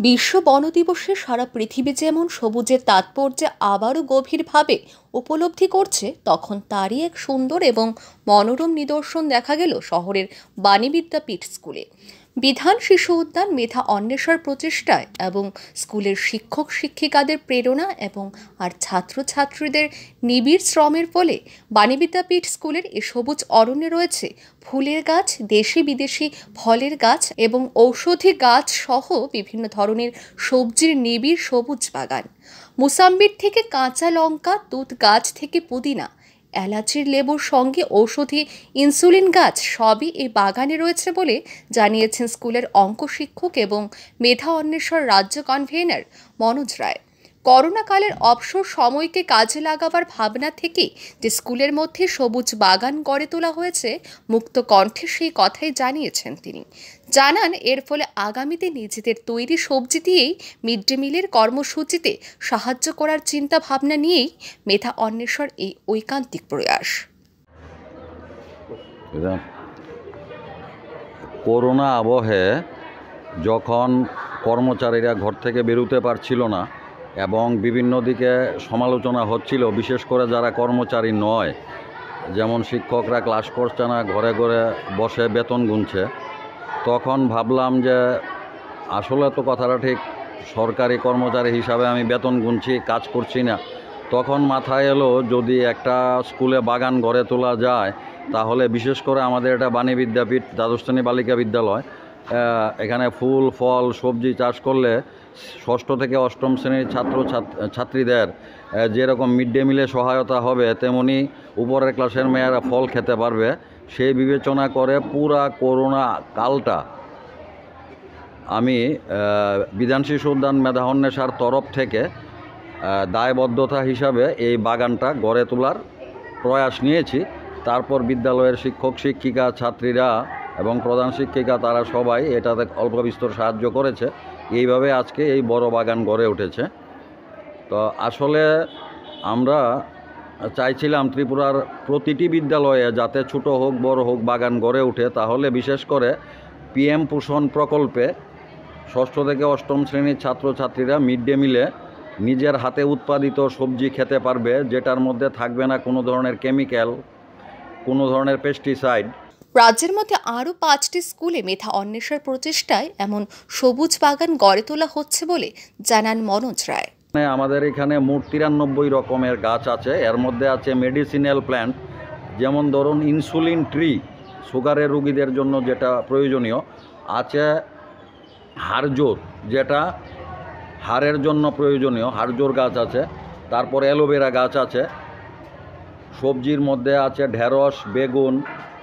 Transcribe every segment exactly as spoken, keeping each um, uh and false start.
বিশ্ব বন দিবসে সারা পৃথিবী যেমন সবুজের তাৎপর্যে আবারও গভীরভাবে উপলব্ধি করছে, তখন তারই এক সুন্দর এবং মনোরম নিদর্শন দেখা গেল শহরের বাণী বিদ্যাপীঠ স্কুলে। বিধান শিশু উদ্যান মেধা অন্বেষার প্রচেষ্টায় এবং স্কুলের শিক্ষক শিক্ষিকাদের প্রেরণা এবং আর ছাত্রছাত্রীদের নিবিড় শ্রমের ফলে বাণী বিদ্যাপীঠ স্কুলের এই সবুজ অরণ্যে রয়েছে ফুলের গাছ, দেশি বিদেশি ফলের গাছ এবং ঔষধি গাছ সহ বিভিন্ন ধরনের সবজির নিবিড় সবুজ বাগান। মুসাম্বির থেকে কাঁচা লঙ্কা, তুঁত গাছ থেকে পুদিনা, এলাচির লেবুর সঙ্গে ঔষধি ইনসুলিন গাছ সবই এই বাগানে রয়েছে বলে জানিয়েছেন স্কুলের অঙ্ক শিক্ষক এবং মেধা অন্বেষণ রাজ্য কনভেনার মনোজ রায়। করোনাকালের অবসর সময়কে কাজে লাগাবার ভাবনা থেকেই যে স্কুলের মধ্যে সবুজ বাগান গড়ে তোলা হয়েছে, মুক্ত কণ্ঠে সেই কথাই জানিয়েছেন তিনি। জানান, এর ফলে আগামীতে নিজেদের তৈরি সবজি দিয়েই মিড ডে মিলের কর্মসূচিতে সাহায্য করার চিন্তা ভাবনা নিয়েই মেধা অন্বেষণ এই ঐকান্তিক প্রয়াস। করোনা আবহে যখন কর্মচারীরা ঘর থেকে বেরোতে পারছিল না এবং বিভিন্ন দিকে সমালোচনা হচ্ছিল, বিশেষ করে যারা কর্মচারী নয়, যেমন শিক্ষকরা ক্লাস করছে না, ঘরে ঘরে বসে বেতন গুনছে, তখন ভাবলাম যে আসলে তো কথাটা ঠিক, সরকারি কর্মচারী হিসাবে আমি বেতন গুনছি, কাজ করছি না। তখন মাথায় এলো যদি একটা স্কুলে বাগান গড়ে তোলা যায়, তাহলে বিশেষ করে আমাদের এটা বাণী বিদ্যাপীঠ দ্বাদশ শ্রেণী বালিকা বিদ্যালয়, এখানে ফুল ফল সবজি চাষ করলে ষষ্ঠ থেকে অষ্টম শ্রেণীর ছাত্র ছাত্রীদের যেরকম মিড ডে মিলে সহায়তা হবে, তেমনি উপরের ক্লাসের মেয়েরা ফল খেতে পারবে। সেই বিবেচনা করে পুরা করোনা কালটা আমি বিধান শিশু উদ্যান মেধা অন্বেষার তরফ থেকে দায়বদ্ধতা হিসাবে এই বাগানটা গড়ে তোলার প্রয়াস নিয়েছি। তারপর বিদ্যালয়ের শিক্ষক শিক্ষিকা, ছাত্রীরা এবং প্রধান শিক্ষিকা তারা সবাই এটাতে অল্প বিস্তর সাহায্য করেছে। এইভাবে আজকে এই বড় বাগান গড়ে উঠেছে। তো আসলে আমরা চাইছিলাম ত্রিপুরার প্রতিটি বিদ্যালয়ে যাতে ছোট হোক বড় হোক বাগান গড়ে ওঠে, তাহলে বিশেষ করে পিএম পোষণ প্রকল্পে ষষ্ঠ থেকে অষ্টম শ্রেণীর ছাত্রছাত্রীরা মিড ডে মিলে নিজের হাতে উৎপাদিত সবজি খেতে পারবে, যেটার মধ্যে থাকবে না কোনো ধরনের কেমিক্যাল, কোনো ধরনের পেস্টিসাইড। রাজ্যের মধ্যে আরও পাঁচটি স্কুলে মেধা অন্বেষার প্রচেষ্টায় এমন সবুজ বাগান গড়ে তোলা হচ্ছে বলে জানান মনোজ রায়। আমাদের এখানে মোট তিরানব্বই রকমের গাছ আছে। এর মধ্যে আছে মেডিসিনাল প্ল্যান্ট, যেমন ধরুন ইনসুলিন ট্রি, সুগারের রোগীদের জন্য যেটা প্রয়োজনীয়, আছে হাড়জোর, যেটা হাড়ের জন্য প্রয়োজনীয় হাড়জোর গাছ আছে, তারপর অ্যালোভেরা গাছ আছে। সবজির মধ্যে আছে ঢেঁড়স, বেগুন,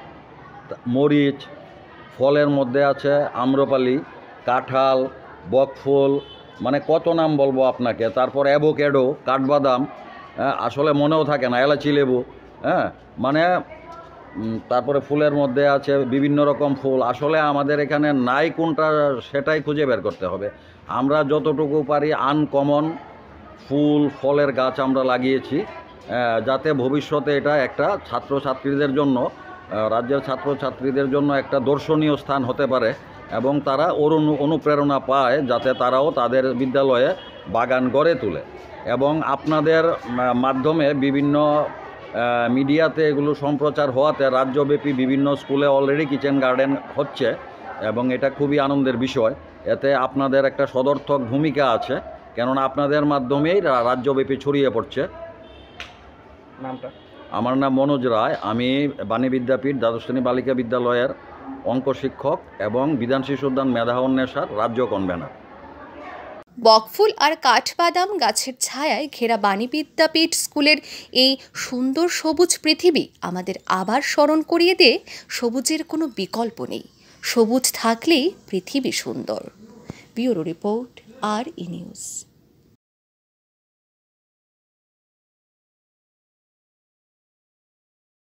মরিচ। ফলের মধ্যে আছে আম্রপালি, কাঁঠাল, বকফুল, মানে কত নাম বলবো আপনাকে। তারপর অ্যাভোক্যাডো, কাঠবাদাম, আসলে মনেও থাকে না, এলাচি লেবু, হ্যাঁ মানে তারপরে ফুলের মধ্যে আছে বিভিন্ন রকম ফুল। আসলে আমাদের এখানে নাই কোনটা সেটাই খুঁজে বের করতে হবে। আমরা যতটুকু পারি আনকমন ফুল ফলের গাছ আমরা লাগিয়েছি, যাতে ভবিষ্যতে এটা একটা ছাত্রছাত্রীদের জন্য, রাজ্যের ছাত্রছাত্রীদের জন্য একটা দর্শনীয় স্থান হতে পারে এবং তারা ওর অনুপ্রেরণা পায় যাতে তারাও তাদের বিদ্যালয়ে বাগান গড়ে তোলে। এবং আপনাদের মাধ্যমে বিভিন্ন মিডিয়াতে এগুলো সম্প্রচার হওয়াতে রাজ্যব্যাপী বিভিন্ন স্কুলে অলরেডি কিচেন গার্ডেন হচ্ছে এবং এটা খুবই আনন্দের বিষয়। এতে আপনাদের একটা সদর্থক ভূমিকা আছে, কেননা আপনাদের মাধ্যমেই রাজ্যব্যাপী ছড়িয়ে পড়ছে। নামটা? আমার নাম মনোজ রায়। আমি বাণী বিদ্যাপীঠ দ্বাদশ শ্রেণী বালিকা বিদ্যালয়ের অঙ্ক শিক্ষক এবং বিধান শিশু উদ্যান মেধা অন্বেষার রাজ্য কনভেনার। বকফুল আর কাঠবাদাম গাছের ছায়ায় ঘেরা বাণী বিদ্যাপীঠ স্কুলের এই সুন্দর সবুজ পৃথিবী আমাদের আবার স্মরণ করিয়ে দেয় সবুজের কোনো বিকল্প নেই। সবুজ থাকলেই পৃথিবী সুন্দর। Bureau report, R E news.